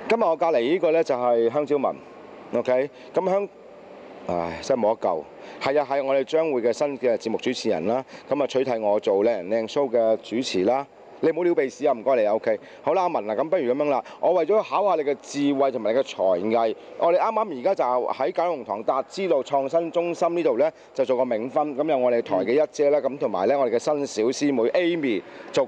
今日我隔離呢個咧就係香蕉文 ，OK？ 咁唉，真係冇得救。係啊，係我哋將會嘅新嘅節目主持人啦。咁啊取替我做靚人靚 show 嘅主持啦。你唔好撩鼻屎啊，唔該你啊 ，OK？ 好啦，阿文啊，咁不如咁樣啦。我為咗考下你嘅智慧同埋你嘅才藝，我哋啱啱而家就喺九龍塘達之路創新中心呢度咧，就做個冥婚。咁有我哋台嘅一姐啦，咁同埋咧我哋嘅新小師妹 Amy 做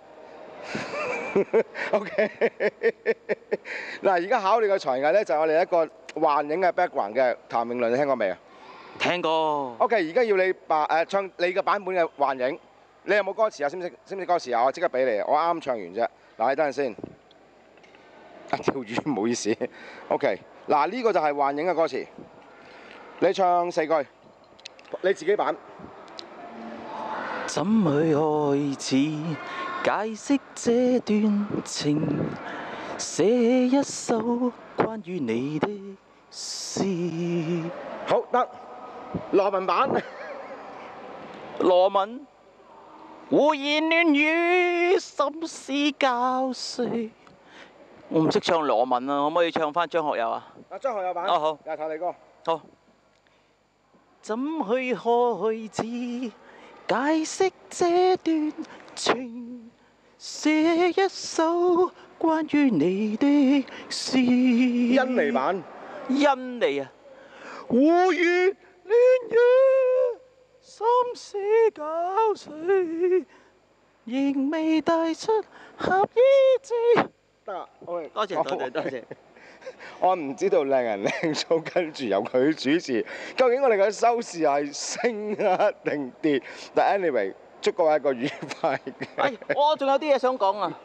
catwalk。OK， 嗱，而家考你嘅才藝咧，就係我哋一個幻影嘅 background 嘅。譚詠麟，你聽過未啊？ 聽過。 OK， 而家要你唱你嘅版本嘅幻影，你有冇歌詞啊？識唔識歌詞啊？我即刻俾你，我啱唱完啫。嗱，你等陣先。釣魚，唔好意思。OK， 嗱呢個就係幻影嘅歌詞，你唱4句，你自己版。 怎去開始解釋這段情？寫一首關於你的詩。 好得，羅文版。 羅文胡言亂語，心思交瘁。我唔識唱羅文啊，可唔可以唱翻張學友啊？ 張學友版。 哦好， 又係睇你歌。 好。怎去開始解釋這段情？寫一首關於你的詩。 印尼版。 印尼啊！胡言亂語，心思交瘁，仍未帶出合意字。 得啦，多謝。 我唔知道靚人靚 show 跟住由佢主持，究竟我哋嘅收視係升啊定跌？但 anyway， 祝各位一個愉快嘅。 我仲有啲嘢想講啊！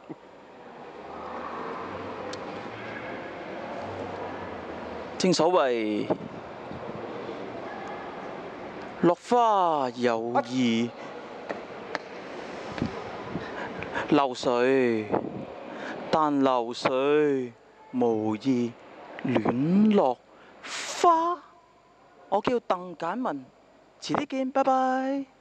正所謂落花有意流水，但流水無意亂落花。我叫鄧簡文，遲啲見，拜拜。